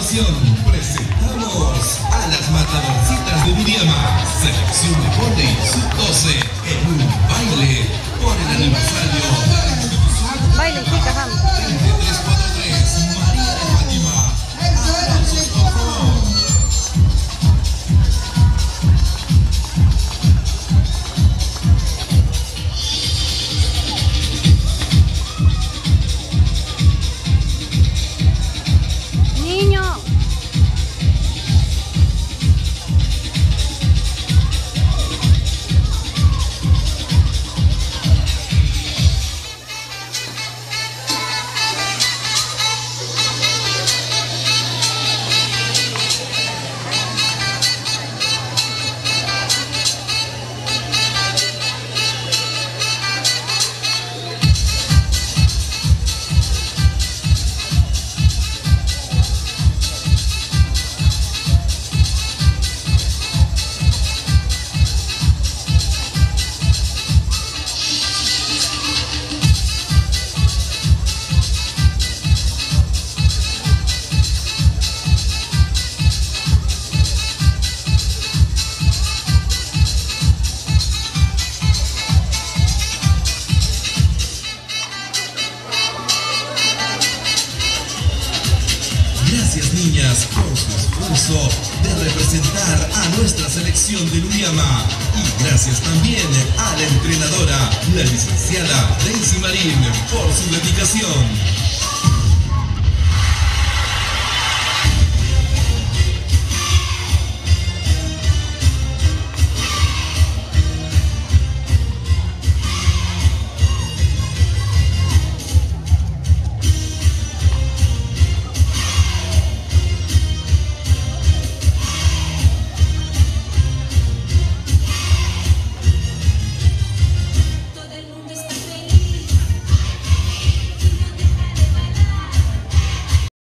continuación presentamos a las matadorcitas de Luriama, selección de vóley sub-12 en un baile por el aniversario Baile, chicas, vamos. 2343 María de Fátima. Aplausos, por favor. Niño. Gracias, niñas, por su esfuerzo de representar a nuestra selección de Luriama. Y gracias también a la entrenadora, la licenciada Daisy Marín, por su dedicación.